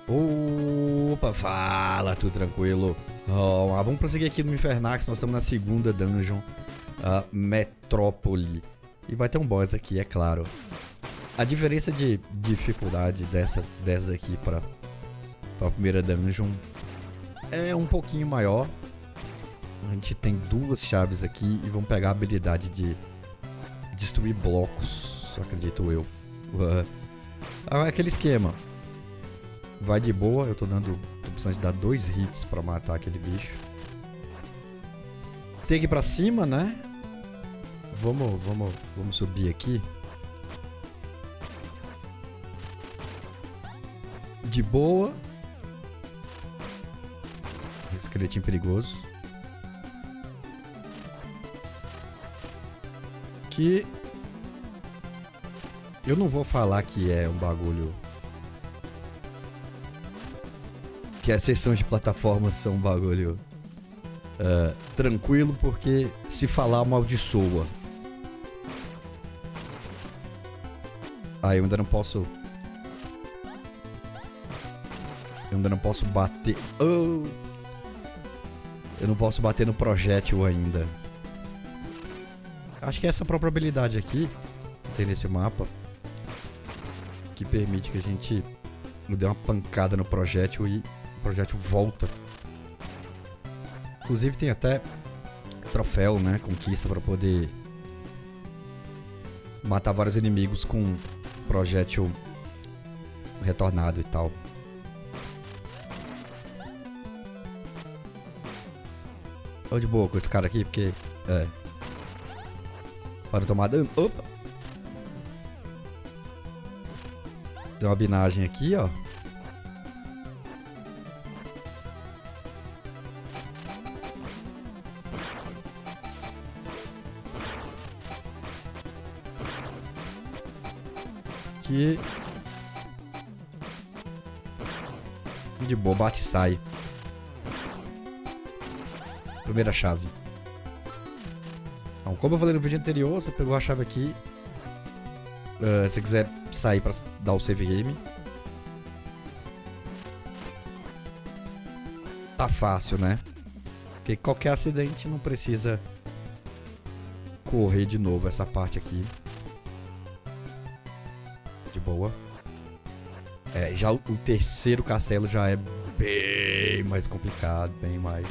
Opa, fala, tudo tranquilo? Vamos prosseguir aqui no Infernax, nós estamos na segunda dungeon, a Metrópole. E vai ter um boss aqui, é claro. A diferença de dificuldade dessa daqui para a primeira dungeon é um pouquinho maior. A gente tem duas chaves aqui e vamos pegar a habilidade de destruir blocos, acredito eu. Aquele esquema. Vai de boa, eu tô precisando de dar 2 hits pra matar aquele bicho. Tem que ir pra cima, né? Vamos subir aqui. De boa. Esqueletinho perigoso. Que eu não vou falar que é um bagulho, que as sessões de plataforma são um bagulho tranquilo, porque se falar amaldiçoa. Ah, eu ainda não posso bater. Oh! Eu não posso bater no projétil ainda. Acho que é essa própria habilidade aqui que tem nesse mapa que permite que a gente dê uma pancada no projétil e o projétil volta. Inclusive tem até troféu, né? Conquista para poder matar vários inimigos com projétil retornado e tal. Tô de boa com esse cara aqui, porque para não tomar dano. Opa! Tem uma binagem aqui, ó. Aqui. De boa, bate e sai. Primeira chave. Então, como eu falei no vídeo anterior, você pegou a chave aqui. Se você quiser sair pra dar o save game, tá fácil, né? Porque qualquer acidente não precisa correr de novo essa parte aqui. De boa. Já o terceiro castelo já é bem mais complicado, bem mais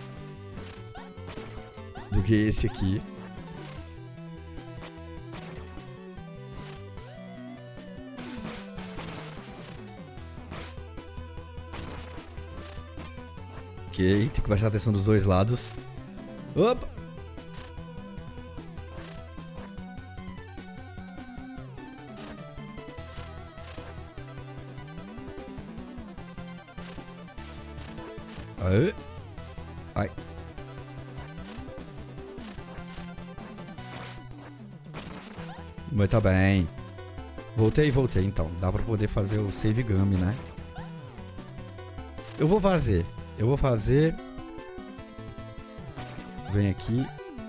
do que esse aqui. Ok, tem que prestar atenção dos dois lados. Opa! Aê! Ai! Mas tá bem. Voltei então. Dá pra poder fazer o save game, né? Eu vou fazer. Vem aqui.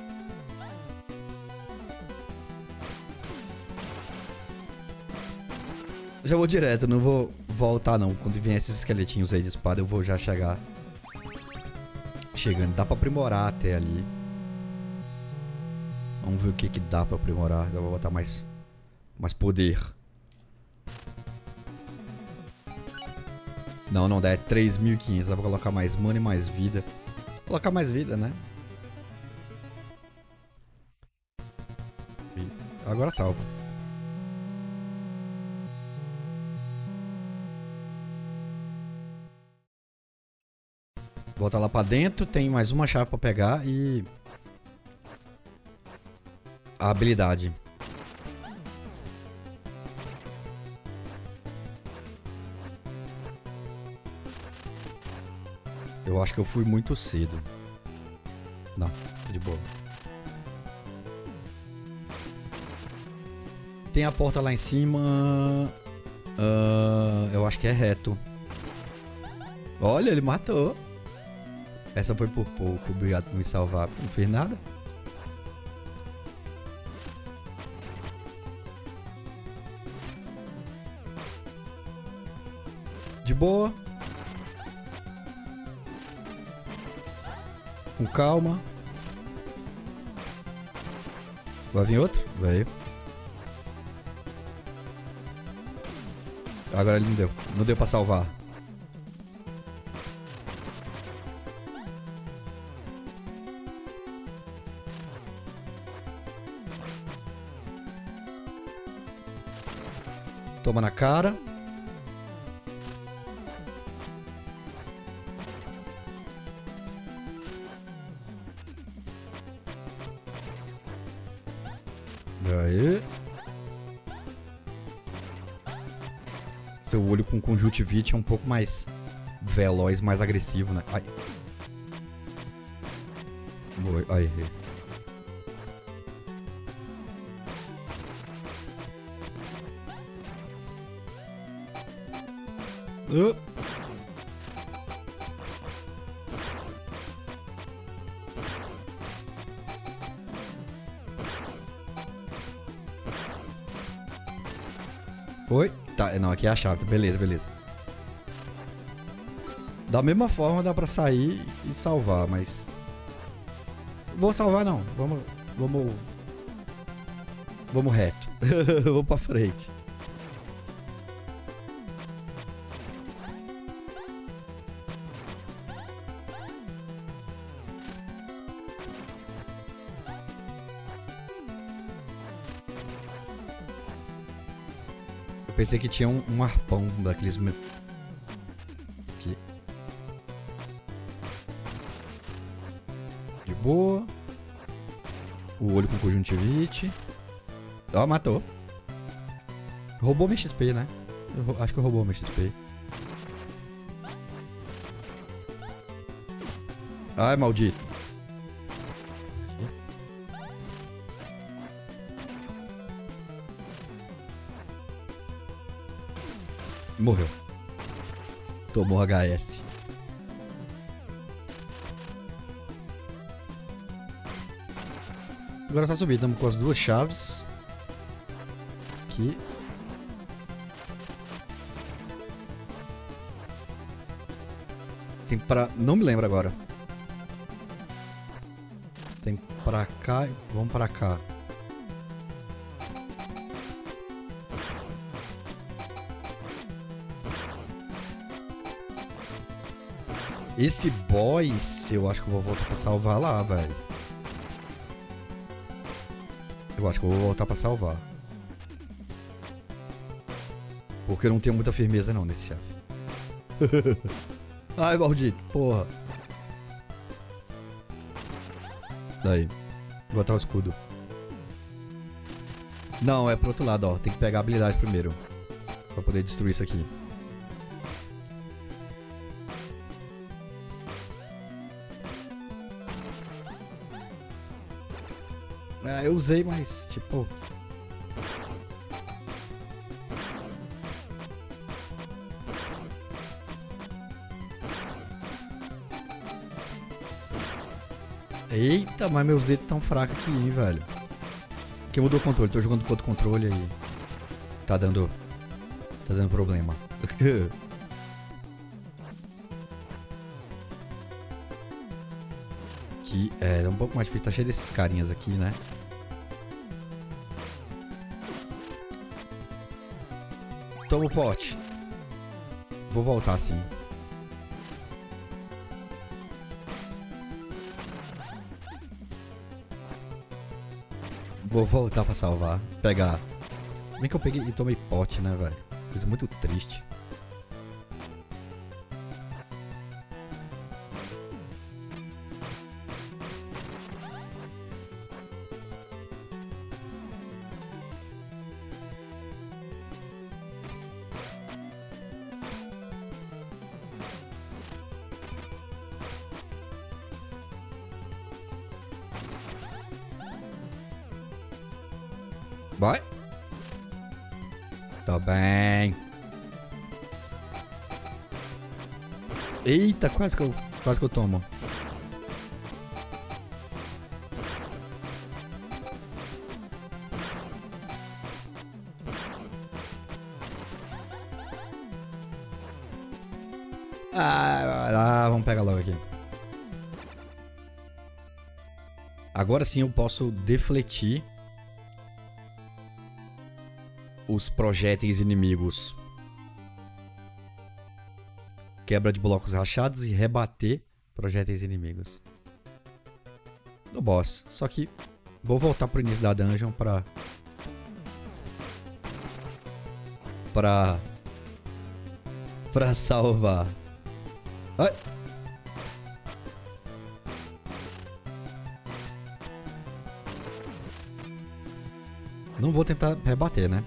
Já vou direto, não vou voltar não. Quando vier esses esqueletinhos aí de espada, eu vou já chegar. Chegando. Dá pra aprimorar até ali. Vamos ver o que dá pra aprimorar. Já vou botar mais poder. Não dá, é 3.500. Dá pra colocar mais mana e mais vida. Colocar mais vida, né? Isso. Agora salva. Volta lá pra dentro. Tem mais uma chave pra pegar e a habilidade. Eu acho que eu fui muito cedo. Não, de boa. Tem a porta lá em cima. Eu acho que é reto. Olha, ele matou. Essa foi por pouco. Obrigado por me salvar. Não fez nada. De boa. Com calma. Vai vir outro? Veio. Agora ele não deu. Não deu pra salvar. Toma na cara. Aí. Seu olho com conjuntivite é um pouco mais veloz, mais agressivo, né? Ai. Aí. Oi? Tá, não, aqui é a chave. Beleza, beleza. Da mesma forma dá pra sair e salvar, mas... Vou salvar não. Vamos reto. Vou pra frente. Eu pensei que tinha um arpão daqueles... Aqui. De boa. O olho com conjuntivite. Ó, matou. Roubou meu XP, né? Acho que roubou meu XP. Ai, maldito. Morreu. Tomou HS. Agora é só subir. Estamos com as duas chaves. Aqui. Tem pra... Não me lembro agora. Tem pra cá e vamos pra cá. Esse boss, eu acho que eu vou voltar pra salvar lá, velho. Eu acho que eu vou voltar pra salvar. Porque eu não tenho muita firmeza não nesse chefe. Ai, maldito, porra. Daí. Vou botar o escudo. Não, é pro outro lado, ó. Tem que pegar a habilidade primeiro. Pra poder destruir isso aqui. Ah, eu usei, mas tipo... Eita, mas meus dedos tão fracos aqui, hein, velho. Quem mudou o controle? Tô jogando com outro controle aí. Tá dando problema. Aqui é um pouco mais difícil. Tá cheio desses carinhas aqui, né? Toma o pote. Vou voltar assim. Vou voltar pra salvar. Pegar. Bem que eu peguei e tomei pote, né, velho? Coisa muito triste. Vai. Tá bem. Eita, quase que eu tomo. Vamos pegar logo aqui. Agora sim eu posso defletir os projéteis inimigos. Quebra de blocos rachados e rebater projéteis inimigos. No boss. Só que vou voltar pro início da dungeon pra salvar. Ai. Não vou tentar rebater, né?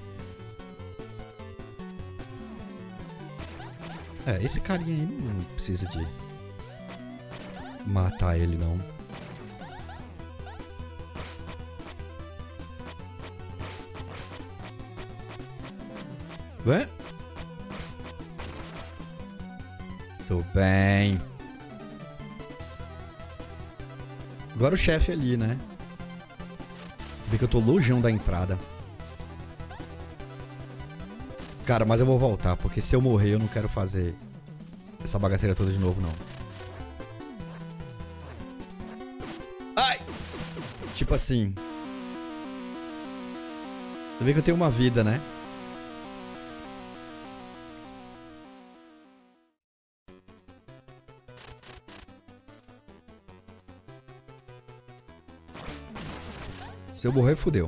Esse carinha aí não precisa de matar ele, não. Vem. Tudo bem. Agora o chefe ali, né? Vê que eu tô longeão da entrada. Cara, mas eu vou voltar, porque se eu morrer eu não quero fazer essa bagaceira toda de novo, não. Ai! Tipo assim. Você vê que eu tenho uma vida, né? Se eu morrer, fudeu.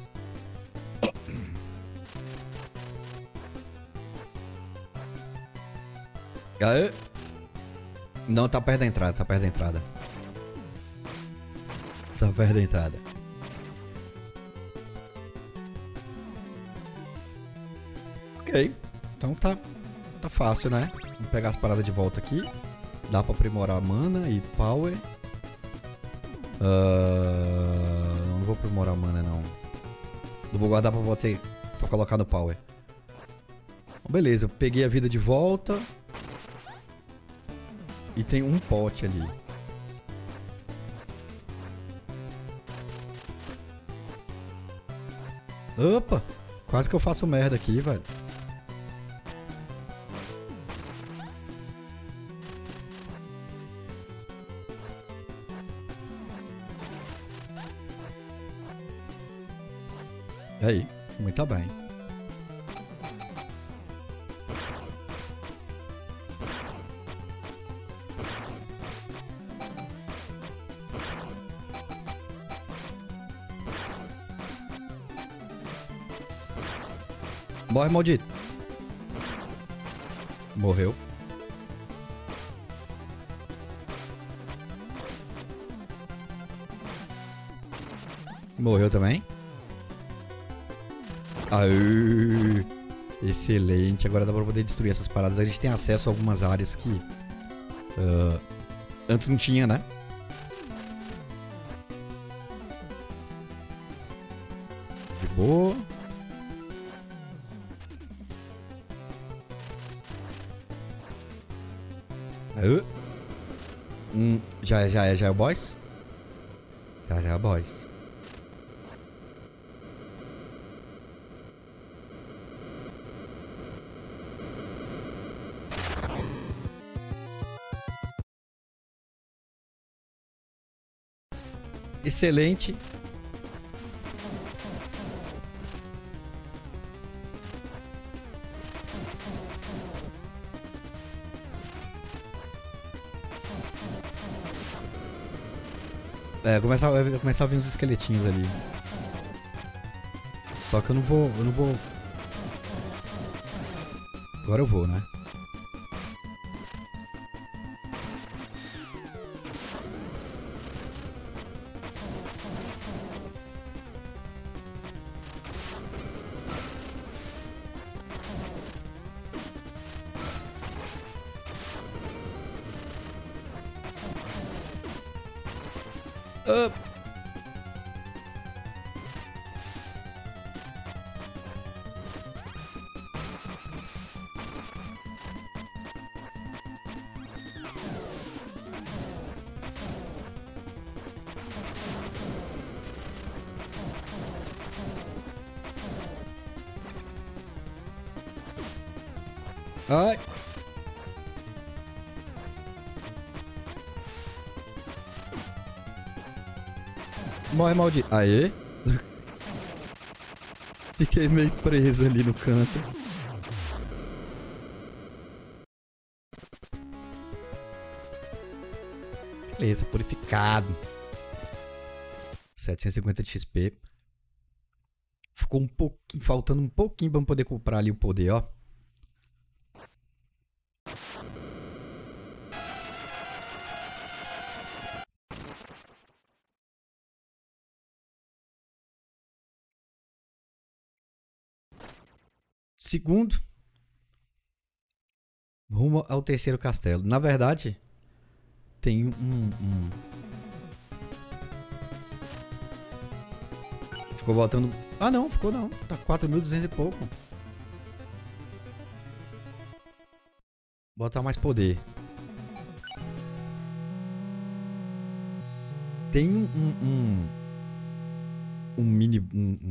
Aê. Não, tá perto da entrada, tá perto da entrada. Tá perto da entrada. Ok. Então tá fácil, né? Vamos pegar as paradas de volta aqui. Dá pra aprimorar mana e power. Não vou aprimorar mana, não. Eu vou guardar pra colocar no power. Beleza, eu peguei a vida de volta. E tem um pote ali. Opa! Quase que eu faço merda aqui, velho. Aí, muito bem. Morre, maldito. Morreu. Morreu também. Aê. Excelente. Agora dá pra poder destruir essas paradas. A gente tem acesso a algumas áreas que antes não tinha, né? De boa. Já é o boss? Já é o boss. Excelente. Vai começar a vir uns esqueletinhos ali. Só que eu não vou... Agora eu vou, né? Ai. Morre, maldito. Aê. Fiquei meio preso ali no canto. Beleza, purificado. 750 de XP. Ficou um pouquinho, faltando um pouquinho pra poder comprar ali o poder, ó. Segundo, rumo ao terceiro castelo. Na verdade, tem Ficou voltando... Ah, não, ficou não. Tá 4.200 e pouco. Botar mais poder. Tem um mini...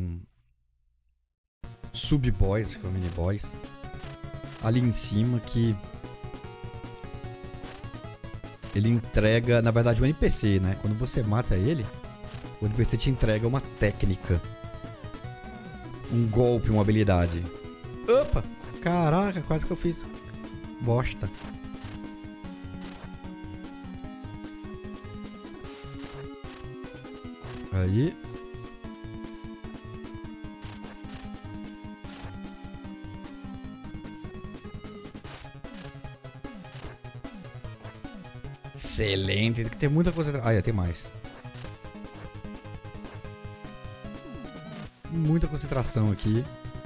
sub-boss, que é o mini-boss. Ali em cima que... Ele entrega, na verdade, um NPC, né? Quando você mata ele, o NPC te entrega uma técnica. Um golpe, uma habilidade. Opa! Caraca, quase que eu fiz bosta. Aí. Excelente, tem que ter muita concentração. Ah, tem mais. Muita concentração aqui.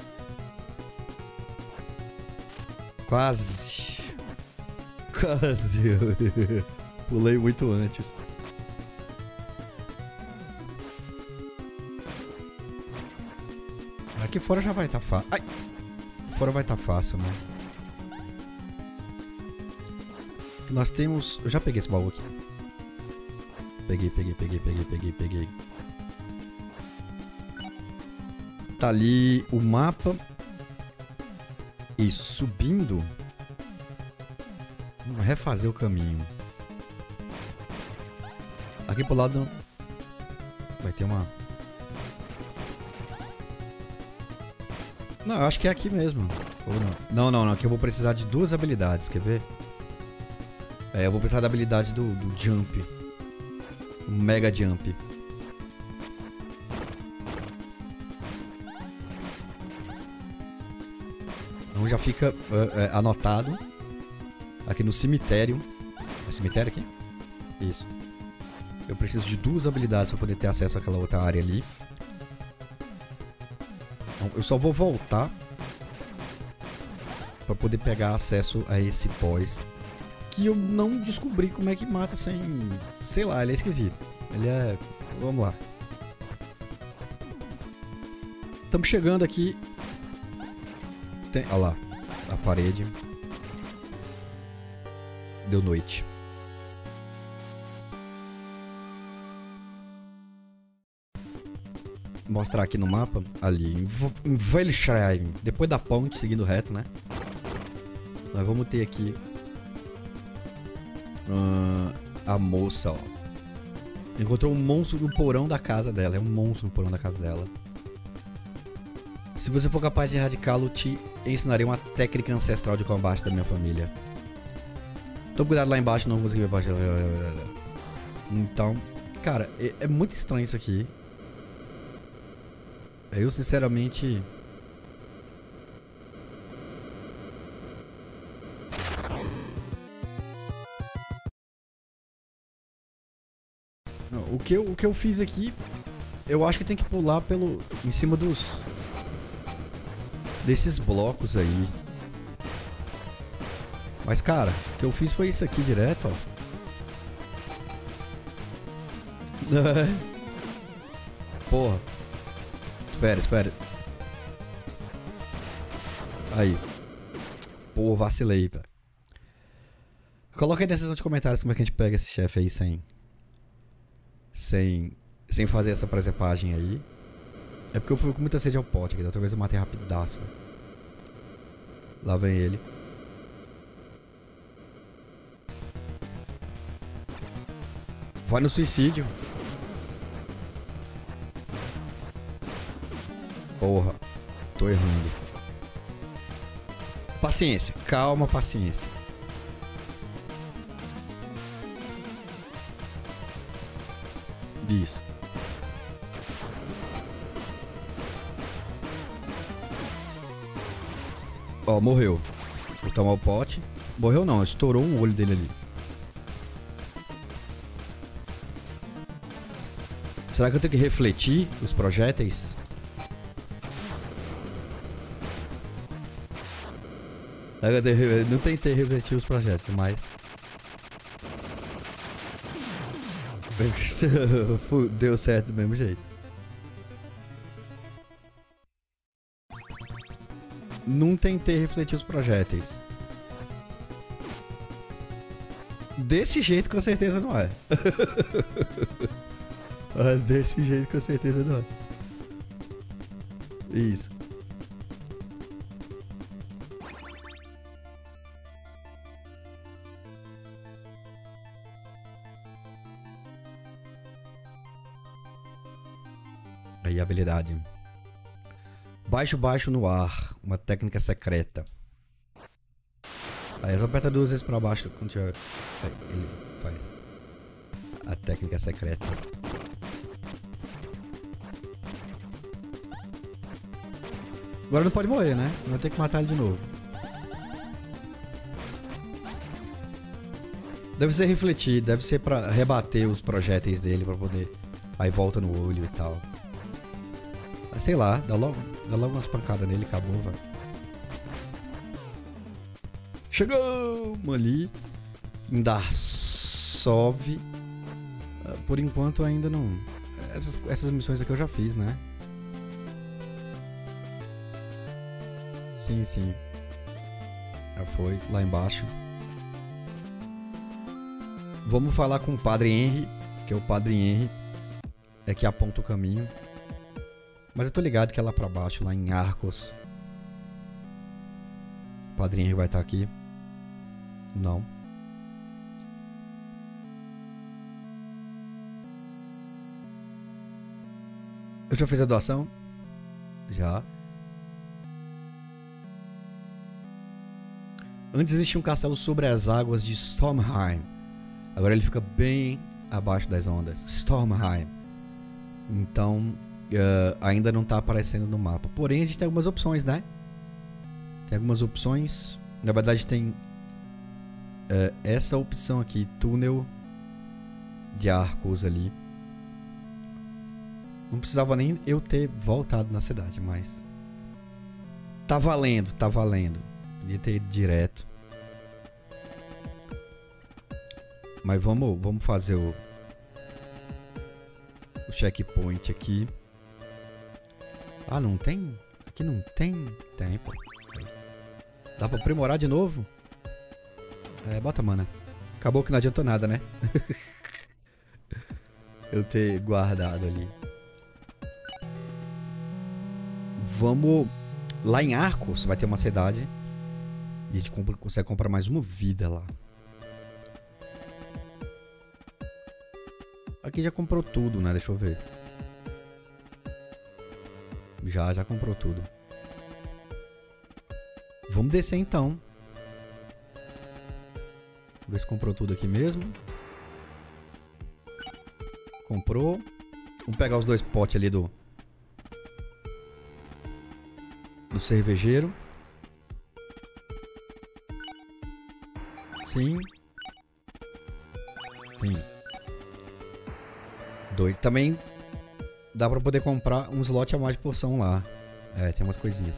Quase. Quase. Pulei muito antes. Aqui fora já vai estar fácil. Ai! Fora vai estar fácil, né? Nós temos... Eu já peguei esse baú aqui. Peguei. Tá ali o mapa. Isso, subindo. Vamos refazer o caminho. Aqui pro lado... Vai ter uma... Não, eu acho que é aqui mesmo. Ou não? Não. Aqui eu vou precisar de duas habilidades, quer ver? É, eu vou precisar da habilidade do jump. O mega jump. Então já fica anotado. Aqui no cemitério. É cemitério aqui? Isso. Eu preciso de duas habilidades para poder ter acesso àquela outra área ali. Então, eu só vou voltar para poder pegar acesso a esse boss. Que eu não descobri como é que mata sem... Sei lá, ele é esquisito. Ele é... Vamos lá. Estamos chegando aqui. Tem... Olha lá. A parede. Deu noite. Vou mostrar aqui no mapa. Ali. Em Velschrein. Depois da ponte, seguindo reto, né? Nós vamos ter aqui... a moça, ó. Encontrou um monstro no porão da casa dela. É um monstro no porão da casa dela. Se você for capaz de erradicá-lo, te ensinarei uma técnica ancestral de combate da minha família. Tome cuidado lá embaixo, não consegui ver baixo. Então, cara, é muito estranho isso aqui. Eu, sinceramente... O que eu fiz aqui, eu acho que tem que pular em cima desses blocos aí. Mas, cara, o que eu fiz foi isso aqui direto, ó. Porra. Espera. Aí. Pô, vacilei, velho. Coloca aí na seção de comentários como é que a gente pega esse chefe aí sem fazer essa presepagem aí. É porque eu fui com muita sede ao pote aqui. Da outra vez eu matei rapidaço, véio. Lá vem ele. Vai no suicídio. Porra, tô errando. Paciência, calma, paciência. Isso. Ó, morreu. Vou tomar o pote. Morreu não, estourou um olho dele ali. Será que eu tenho que refletir os projéteis? Não tentei refletir os projéteis, mas... deu certo do mesmo jeito. Não tentei refletir os projéteis. Desse jeito com certeza não é. Desse jeito com certeza não é. Isso. Aí a habilidade. Baixo, baixo no ar. Uma técnica secreta. Aí só aperta 2 vezes pra baixo quando tiver... Ele faz. A técnica secreta. Agora não pode morrer, né? Vai ter que matar ele de novo. Deve ser refletir. Deve ser pra rebater os projéteis dele pra poder... Aí volta no olho e tal. Sei lá, dá logo umas pancadas nele e acabou, velho. Chegamos ali. Em Darsov. Por enquanto ainda não... Essas missões aqui eu já fiz, né? Sim, sim. Já foi, lá embaixo. Vamos falar com o Padre Henry. Que é o Padre Henry. É que aponta o caminho. Mas eu tô ligado que é lá pra baixo, lá em Arcos. O Padre Henry vai estar aqui. Não. Eu já fiz a doação? Já. Antes existia um castelo sobre as águas de Stormheim. Agora ele fica bem abaixo das ondas. Stormheim. Então... ainda não tá aparecendo no mapa. Porém, a gente tem algumas opções, né? Tem algumas opções. Na verdade, tem essa opção aqui, túnel de Arcos ali. Não precisava nem eu ter voltado na cidade, mas tá valendo, tá valendo. Podia ter ido direto. Mas vamos fazer o checkpoint aqui. Ah, não tem? Aqui não tem? Tem, pô. Dá pra aprimorar de novo? Bota mana. Acabou que não adiantou nada, né? Eu ter guardado ali. Vamos... Lá em Arcos vai ter uma cidade. E a gente consegue comprar mais uma vida lá. Aqui já comprou tudo, né? Deixa eu ver. Já comprou tudo. Vamos descer então. Ver se comprou tudo aqui mesmo. Comprou. Vamos pegar os 2 potes ali do cervejeiro. Sim. Sim. 2. Também dá pra poder comprar um slot a mais de poção lá. Tem umas coisinhas.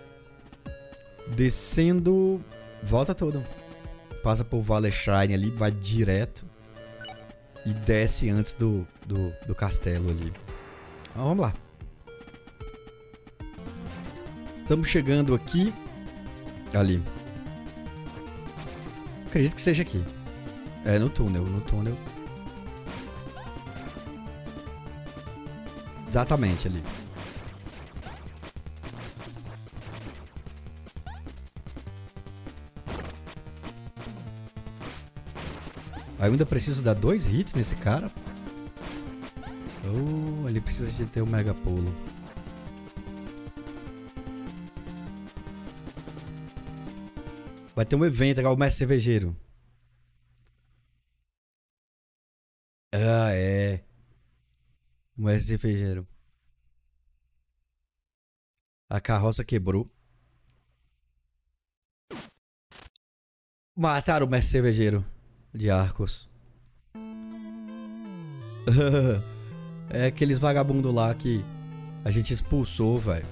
Descendo... Volta todo. Passa por Vale Shrine ali, vai direto. E desce antes do castelo ali. Então, vamos lá. Estamos chegando aqui. Ali. Acredito que seja aqui. No túnel, Exatamente ali. Eu ainda preciso dar 2 hits nesse cara. Oh, ele precisa de ter um mega pulo. Vai ter um evento, agora o mestre cervejeiro. Ah, é. O mestre cervejeiro. A carroça quebrou. Mataram o mestre cervejeiro de Arcos. É aqueles vagabundos lá que a gente expulsou, velho.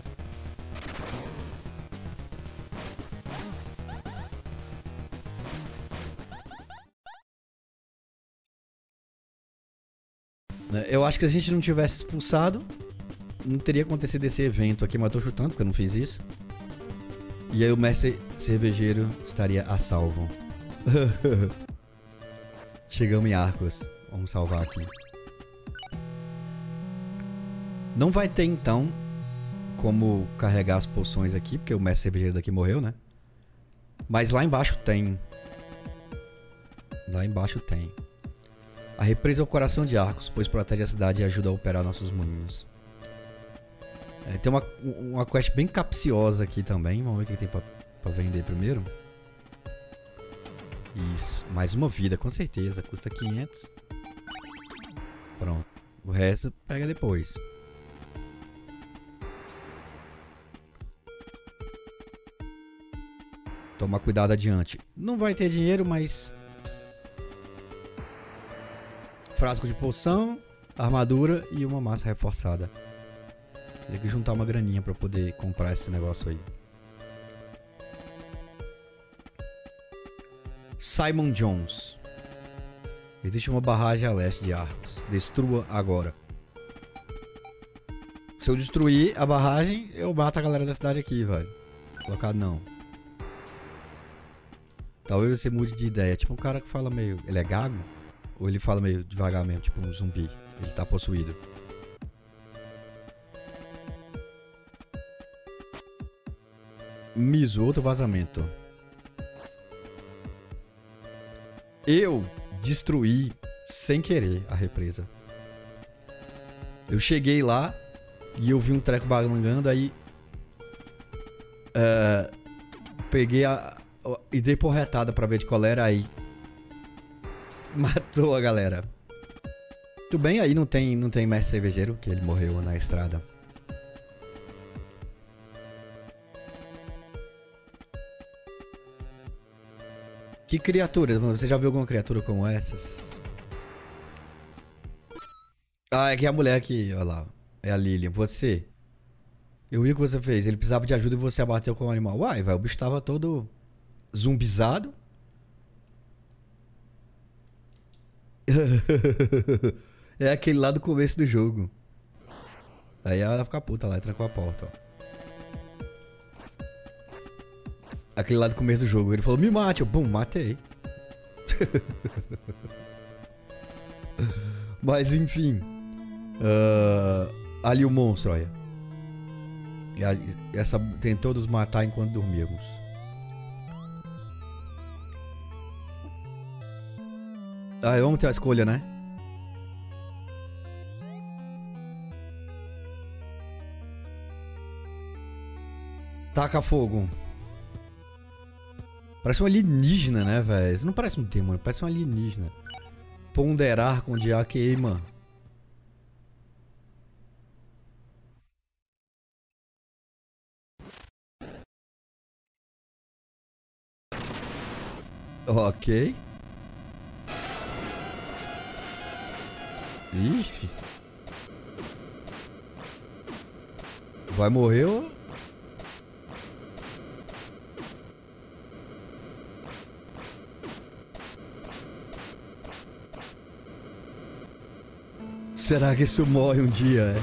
Eu acho que se a gente não tivesse expulsado, não teria acontecido esse evento aqui, mas eu tô chutando porque eu não fiz isso. E aí o mestre cervejeiro estaria a salvo. Chegamos em Arcos. Vamos salvar aqui. Não vai ter então como carregar as poções aqui, porque o mestre cervejeiro daqui morreu, né? Mas lá embaixo tem. Lá embaixo tem. A represa é o coração de Arcos, pois protege a cidade e ajuda a operar nossos moinhos. É, tem uma quest bem capciosa aqui também. Vamos ver o que tem pra vender primeiro. Isso, mais uma vida, com certeza. Custa 500. Pronto. O resto pega depois. Toma cuidado adiante. Não vai ter dinheiro, mas... frasco de poção, armadura e uma massa reforçada. Teria que juntar uma graninha pra poder comprar esse negócio aí. Simon Jones. Existe uma barragem a leste de Arcos. Destrua agora. Se eu destruir a barragem, eu mato a galera da cidade aqui, velho. Colocado não. Talvez você mude de ideia. Tipo um cara que fala meio... ele é gago? Ou ele fala meio devagar mesmo, tipo um zumbi. Ele tá possuído. Miso, outro vazamento. Eu destruí sem querer a represa. Eu cheguei lá e eu vi um treco balangando, aí peguei e dei porretada pra ver de qual era, aí matou a galera. Tudo bem, aí não tem mestre cervejeiro, que ele morreu na estrada. Que criatura? Você já viu alguma criatura como essas? Ah, é que é a mulher aqui, olha lá. É a Lilian. Você. Eu vi o que você fez. Ele precisava de ajuda e você abateu com o animal. Uai, velho, o bicho tava todo zumbizado. É aquele lá do começo do jogo. Aí ela fica puta lá e trancou a porta, ó. Aquele lá do começo do jogo. Ele falou, me mate. Eu, bum, matei. Mas enfim. Ali o monstro, olha. Essa tentou nos matar enquanto dormíamos. Ah, vamos ter a escolha, né? Taca fogo. Parece um alienígena, né, velho? Isso não parece um demônio, parece um alienígena. Ponderar com dia queima. Ok. Ixi. Vai morrer ou... será que isso morre um dia, é?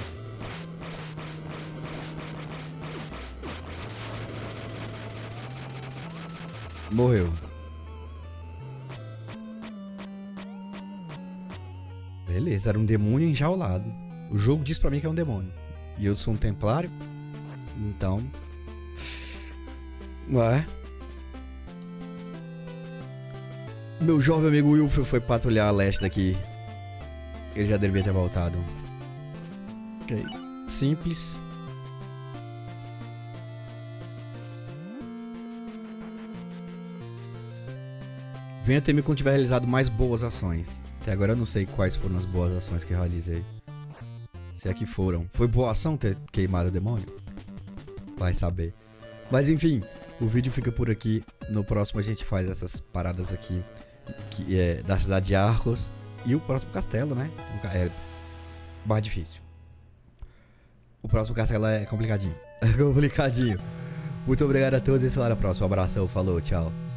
Morreu. Beleza, era um demônio enjaulado. O jogo diz pra mim que é um demônio. E eu sou um templário. Então... ué. Meu jovem amigo Wilfred foi patrulhar a leste daqui. Ele já deveria ter voltado. Ok. Simples. Venha ter me quando tiver realizado mais boas ações. Até agora eu não sei quais foram as boas ações que eu realizei. Se é que foram. Foi boa ação ter queimado o demônio? Vai saber. Mas enfim, o vídeo fica por aqui. No próximo a gente faz essas paradas aqui, que é da cidade de Arcos. E o próximo castelo, né? É mais difícil. O próximo castelo é complicadinho. É complicadinho. Muito obrigado a todos e até a próxima. Um abração, falou, tchau.